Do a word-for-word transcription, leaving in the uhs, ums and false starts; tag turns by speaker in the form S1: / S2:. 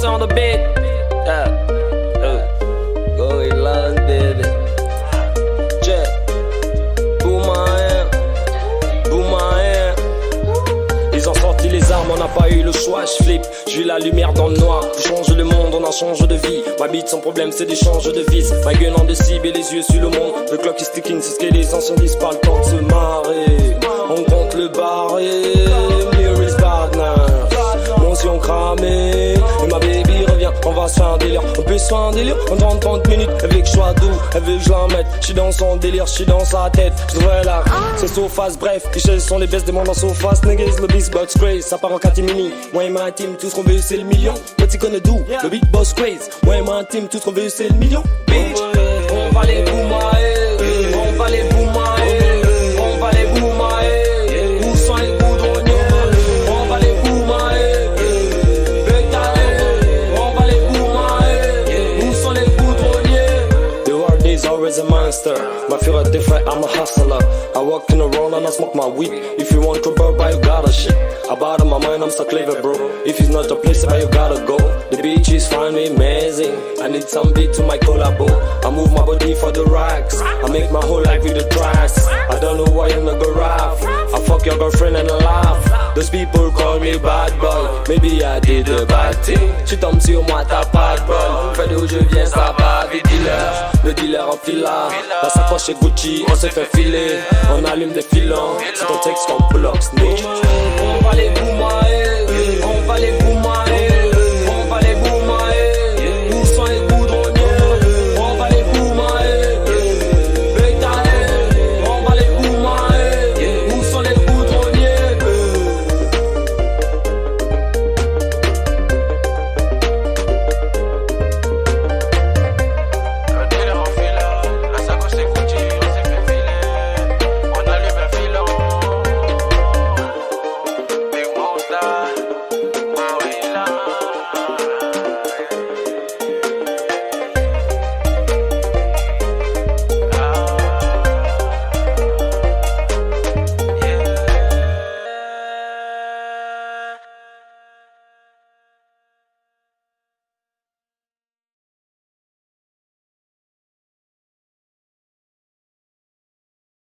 S1: on the beat. Yeah. Uh. Going long, baby. Check. Boom my hand. Boom my hand. Ils ont sorti les armes, on n'a pas eu le choix. J'flippe, j'ai la lumière dans le noir. Pour changer le monde, on en change de vie. Ma bite, son problème, c'est d'échange de vis. Ma gueule en de cible et les yeux sur le monde. Le clock is ticking, c'est ce que les anciens disent. Pas le temps de se marrer. On compte le barré. Mirror is bad now. Mention cramée. Et ma baby revient, on va se faire un délire. On peut se faire un délire en trente trente minutes. Elle veut que je sois doux, elle veut que je la mette. J'suis dans son délire, j'suis dans sa tête. J'devrais la, c'est Sofas, bref. Les chaises sont les baisses des mondes en Sofas. Niggas, le beatbox craze, ça part en catimini. Moi et ma team, tout ce qu'on veut c'est le million. What you gonna do? Le beatbox craze. Moi et ma team, tout ce qu'on veut c'est le million. Bitch, on va les boomer, on va les boomer, on va les boomer. Où sont les goudronniers? On va les boomer. On va les boomer. Où sont les goudronniers? The world is always a monster. My feel are different, I'm a hustler. I walk in the road and I smoke my weed. If you want to burn, you gotta shit. About in my mind, I'm so clever, bro. If it's not your place, where you gotta go. The beach is finally amazing. I need some beat to my collabo. I move my body for the racks. I make my whole life with the tracks. I don't know why I'm not gonna rap. I fuck your girlfriend and I laugh. Those people call me bad boy. Maybe I did a bad thing. Tu tombes sur moi, t'as pas de bol. Fais d'où je viens, ça va vite, dealer. Le dealer en fila. La sacoche est Gucci, on se fait filer. On allume des filons. C'est ton texte qu'on bloque, snitch. On va les boomer.